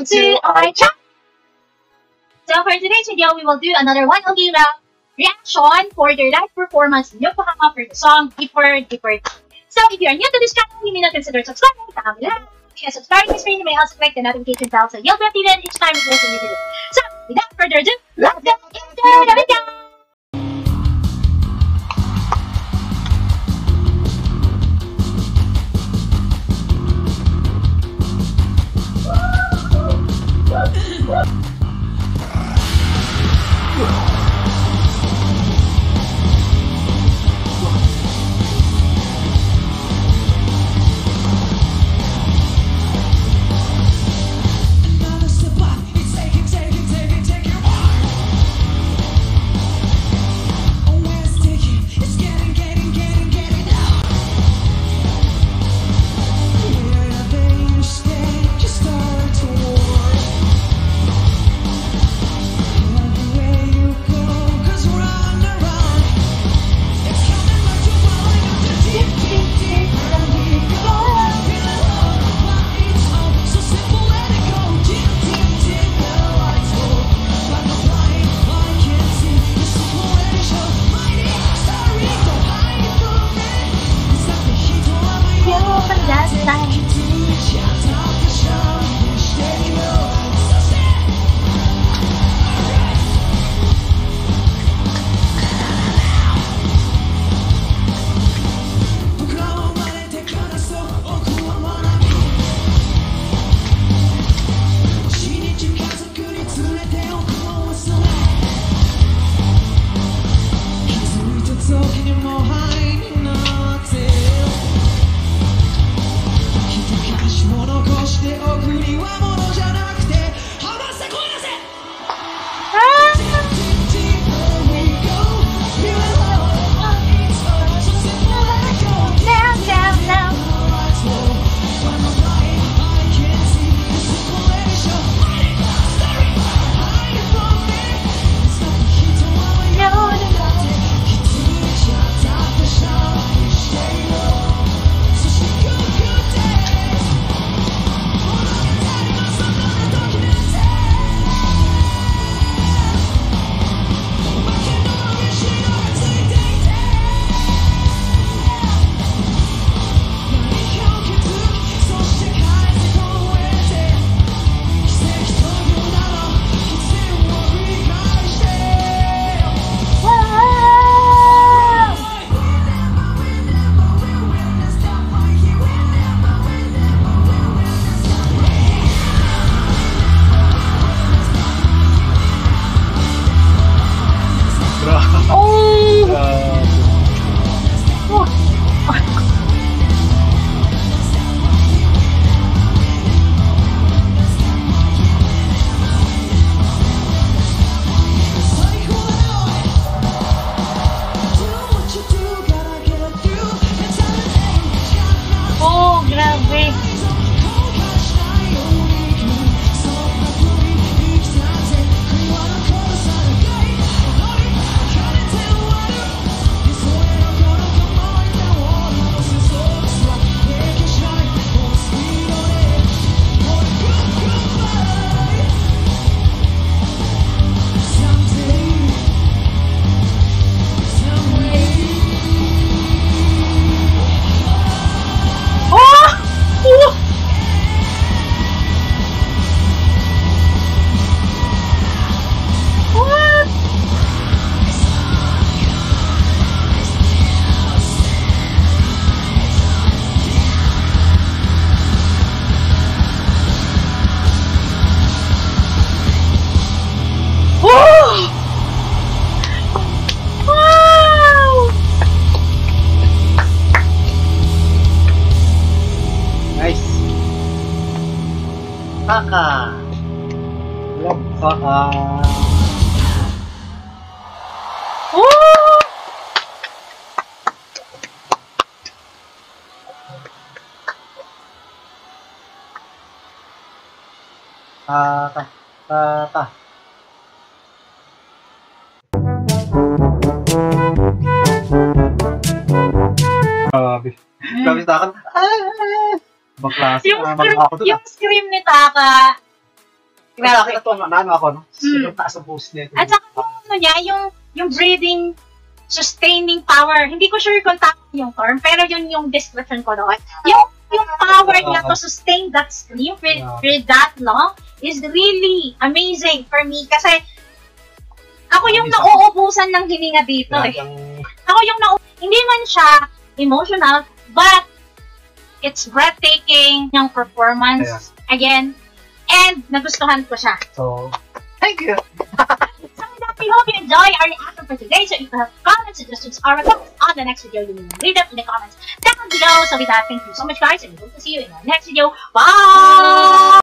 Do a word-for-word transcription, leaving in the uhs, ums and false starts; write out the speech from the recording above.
welcome to our channel! So for today's video, we will do another one okay round reaction for their live performance in Yokohama for the song Deeper, Deeper. So if you are new to this channel, you may not consider subscribing to our channel. If you are subscribing to the screen, you may also click the notification bell so you'll be updated each time we post a new video. So without further ado, let's get into the video! Taka. Love Taka. Oh! Taka. Taka. Grabe. Grabe sa akin. Ah! Baklas. Yung, Ah, scream, ako to, yung scream ni Taka, Grabe. Ito, ano ako, no? Hmm. Yung taas ang boost niya. At saka yung ano niya, yung, yung breathing, sustaining power. Hindi ko sure kung tama yung term, pero yun yung description ko doon. Yung, yung power niya to sustain that scream for, for that long is really amazing for me. Kasi ako yung nauubusan ng hininga dito eh. Ako yung nau... Hindi man siya emotional, but it's breathtaking yung performance. Again, and nagustuhan ko siya. So, thank you. So, we hope you enjoy our reaction for today. So, if you have comments, suggestions, or requests on the next video, you will read them in the comments down below. So, with that, thank you so much, guys, and we hope to see you in our next video. Bye!